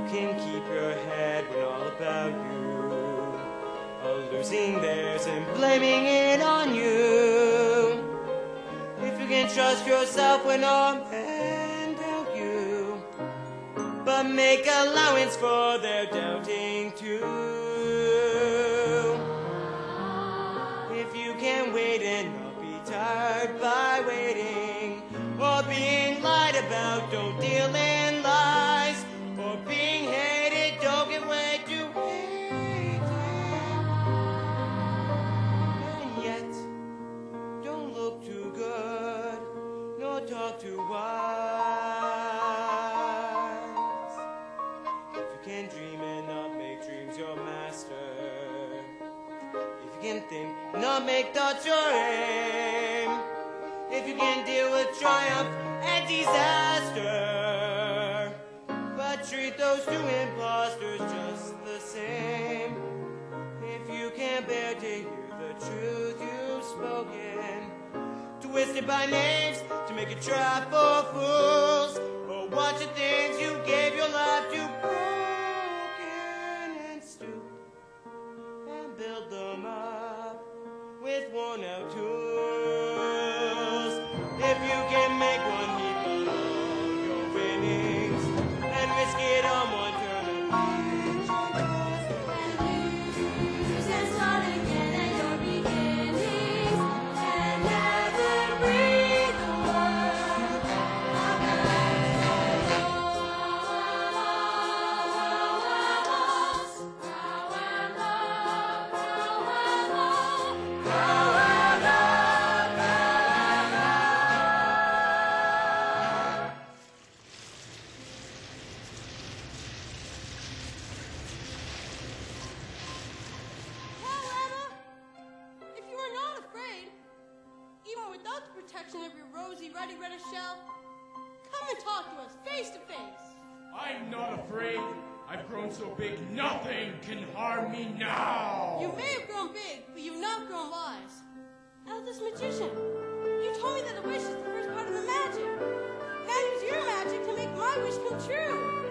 you can keep your head when all about you are losing theirs and blaming it on you. If you can trust yourself when all men doubt you, but make allowance for their doubting too. If you can wait and not be tired by waiting, or being lied about, don't deal in lies, or being hated, don't give way to hating. And yet, don't look too good, nor talk too wise. If you can dream and not make dreams your master, if you can think and not make thoughts your aim, if you can deal with triumph and disaster, but treat those two imposters just the same. If you can bear to hear the truth you've spoken, twisted by names to make a trap for fools, or watch the things you gave your life to broken and stoop and build them up with worn out tools. If you can make one heap on all your winnings and risk it on one turn of page, lose and start again at your beginnings, and never breathe the word of protection of your rosy, ruddy reddish shell, come and talk to us face to face. I'm not afraid. I've grown so big, nothing can harm me now. You may have grown big, but you've not grown wise. Eldest magician, you told me that a wish is the first part of the magic. Now use your magic to make my wish come true.